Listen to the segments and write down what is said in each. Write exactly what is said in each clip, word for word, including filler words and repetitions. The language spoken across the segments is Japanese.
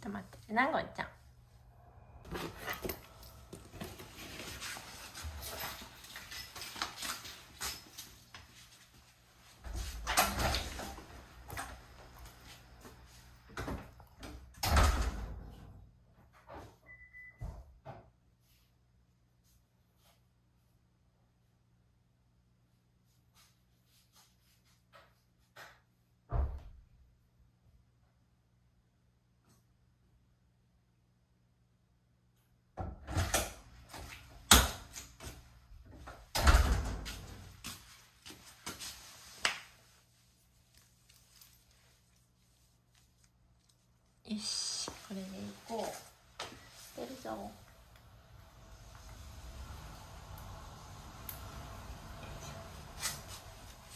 と待っててな、ごんちゃん。よし、これでいこう。捨てるぞ。はい、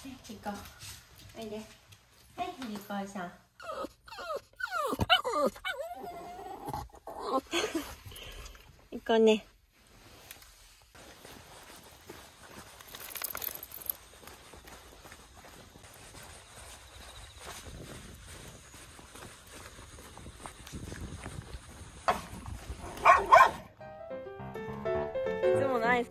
行こう。おいで。はい、ひりこさん。行こうね。いつもない。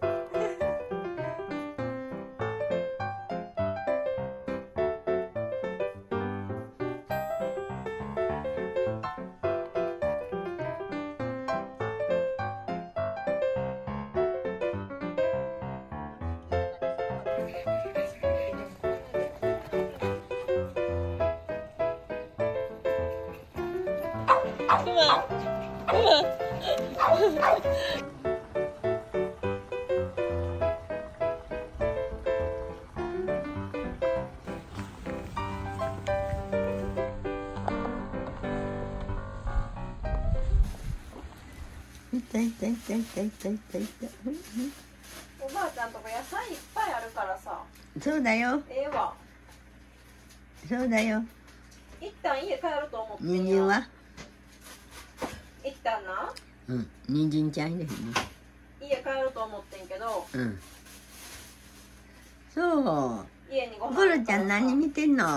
いたいたいたいたいたいたいた。 おばあちゃんとこ野菜いっぱいあるからさ。 そうだよ。 ええわ。 そうだよ。 一旦家帰ると思ってんや。 人参は？ 一旦な。 うん、人参ちゃん入れへんね。 家帰ると思ってんけど。 うん。そう。 家にご飯。 ゴロちゃん何見てんの？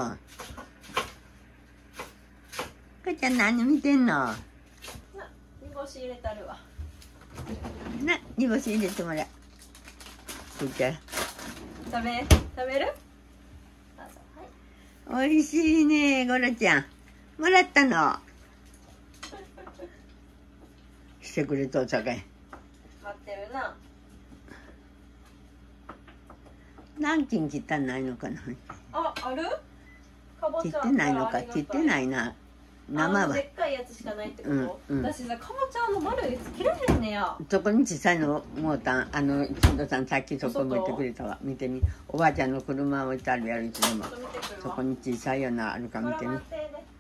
ゴロちゃん何見てんの？な、 煮干し入れたるわ。 な、煮干し入れてもらう。こっちゃ。 食べ、食べる？ おいしいね、ゴロちゃん。もらったの。してくれとおさかい。 待ってるな。 何斤切ったんないのかな。 あ、ある？かぼちゃ。 切ってないのか、切ってないな。生は。 でっかいやつしかないってこと？ うんうん、 私さ、かぼちゃの丸いやつ切れへんねや。 そこに小さいのもうたん、あの金田さんさっきそこ向いてくれたわ。見てみ。おばあちゃんの車置いてあるやろいつでも。そこに小さいようなあるか見てみ。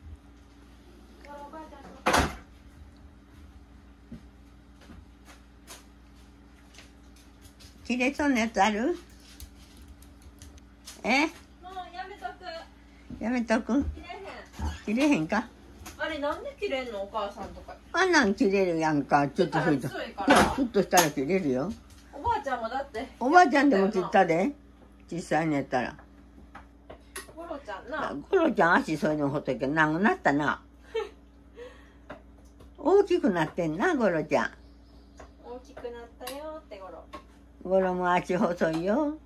切れそうなやつある？え？ もうやめとく。 やめとく？ 切れへん。 切れへんか？ あれなんで切れんのお母さんとか。 あんなん切れるやんか。ちょっとそいと。いや、ちょっとしたら切れるよ。 おばあちゃんもだって。 おばあちゃんでも切ったで。実際にやったら。 ゴロちゃんな。 ゴロちゃん足そういうのほっといて長くなったな。大きくなってんな、ゴロちゃん。 大きくなったよってゴロ。 ゴロも足細いよ。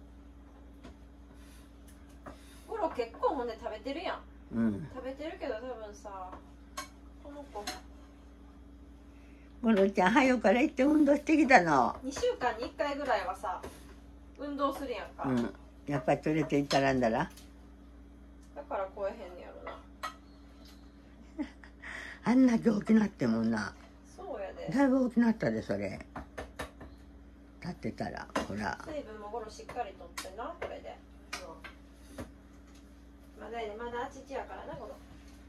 ゴロ結構ほんで食べてるやん。 うん。 食べてるけど多分さ、この子。 ゴロちゃん早くから行って運動してきたの。 にしゅうかんにいっかいぐらいはさ、運動するやんか。 うん。やっぱり連れて行ったらんだら。 だからこえへんねやろな。 あんな大きなってもな。 そうやで。 だいぶ大きなったでそれ。立ってたらほら。 水分もゴロしっかりとってなこれで。まだやでまだあちちやからなゴロ。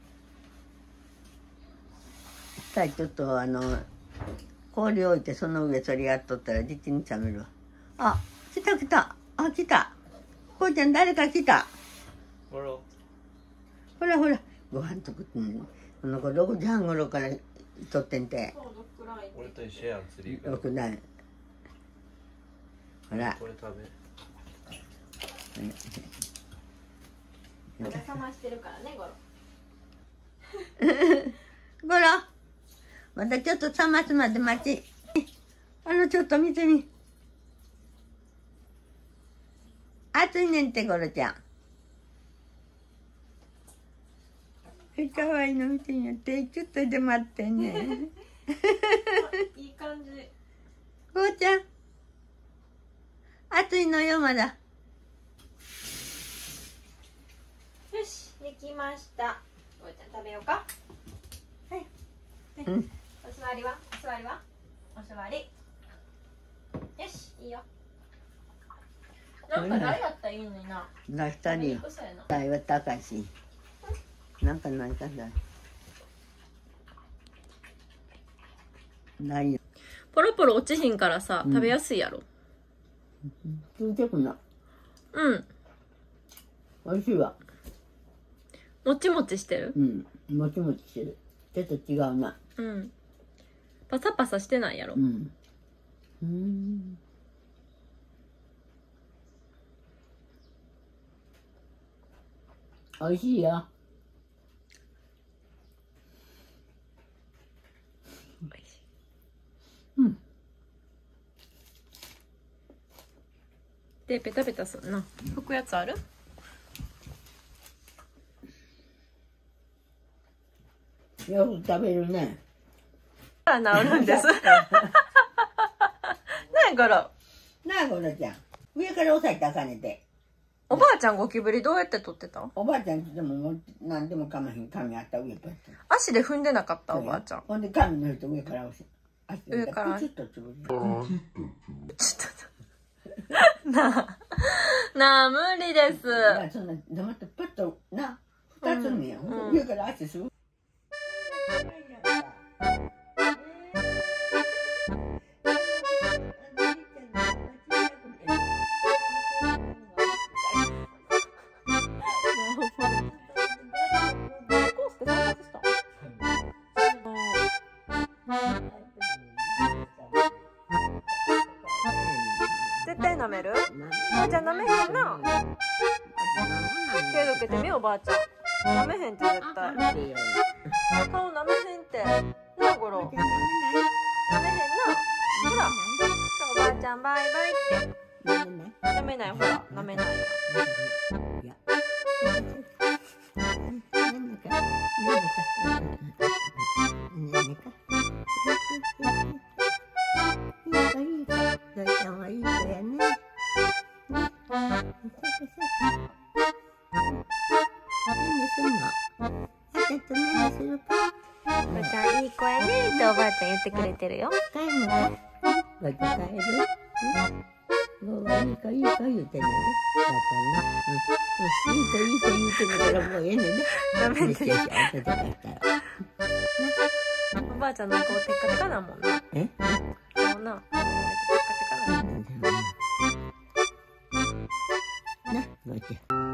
一回ちょっとあの氷置いてその上それやっとったらじきに冷めるわ。あ、来た来た。あ、来た。こうちゃん誰か来た。ほらほらほらご飯作ってんの。この子ろくじはん頃からとってんて。 俺と一緒やん釣り。 ろくだん。ほら。 これ食べ。 目覚ましてるからねゴロ。 ゴロまだちょっと冷ますまで待ち。あの、ちょっと見てみ。暑いねんって、ゴロちゃん。え、かわいいの見てみよって。ちょっとで待ってね。 いい感じ。 ゴロちゃん。暑いのよ、まだ。 よし、できました。おばちゃん食べようか。はい。 うん。 お座りはお座りはお座り。よし、いいよ。なんか台だったらいいのにな。 台二人よ。台は高いし。なんかないかな。ないよ。 ポロポロ落ちひんからさ、 うん、 食べやすいやろ。 ついてくな。 うん。 美味しいわ。 もちもちしてる。 うん、もちもちしてる。ちょっと違うな。 うん。パサパサしてないやろ。 うん。うん。美味しいよ。うん。 で、ペタペタするな。拭くやつある？ よく食べるね。 治るんです。ねえ、ゴロ。 なあ、ゴロちゃん。上から押さえてあかねて。 おばあちゃんゴキブリどうやって取ってた？ おばあちゃんでももう何でもかまへん。紙あった上から。 足で踏んでなかったおばあちゃん。 ほんで紙の人上から押す。 上から。 ちょっとつぶる。 ちょっと。なあ。なあ、無理です。 いや、そんな、黙ってパッと、な、二つ目や。上から足する。 絶対舐める？おばあちゃん舐めへんな。手どけてみ、おばあちゃん。舐めへんって絶対。顔舐めへんって。なあ、ゴロ。舐めへんな。ほら。おばあちゃんバイバイって。舐めない、ほら。舐めないよ。おばあちゃんいい子やねっておばあちゃん言ってくれてるよ。 帰るのか？ご帰る？もういい子いい子言うてんねんね。ばあちゃんな。うん。いい子いい子言うてるからもうええねんね。 ダメです。おばあちゃんの顔テッカテカだもんな。 え？ 顔な。テッカテカだもん。 な、ごちゃん。